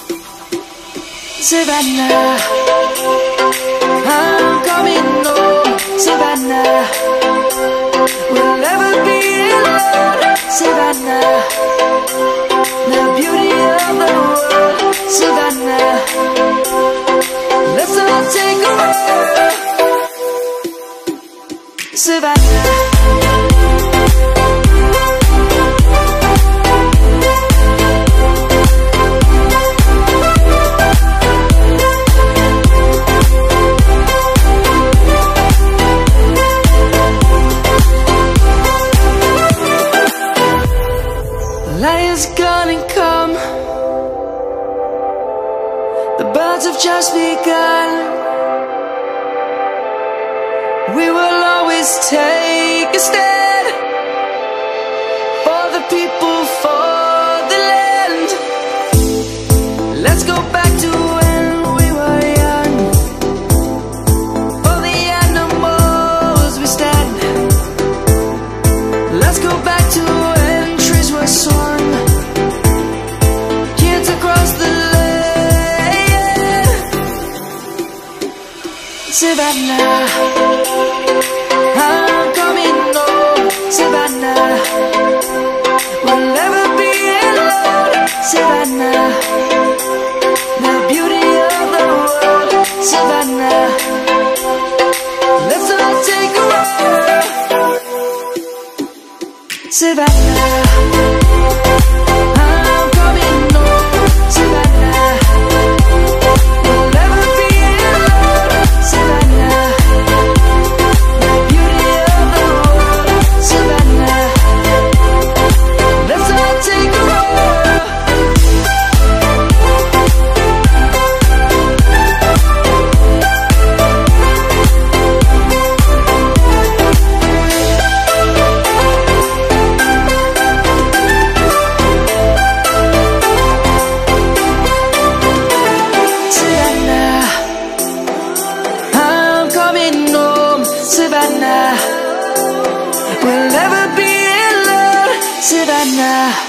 Savannah, I'm coming home. Savannah, we'll never be alone. Savannah, the beauty of the world. Savannah, let's all take a walk. Savannah. Lion's gonna come. The birds have just begun. We will always take a stand for the people, for the land. Let's go back to when we were young. For the animals we stand. Let's go back to when trees were soaring. Savannah, I'm coming home. Savannah, we'll never be alone. Savannah, the beauty of the world. Savannah, let's all take a walk. Savannah. Savannah, we'll never be alone. Savannah.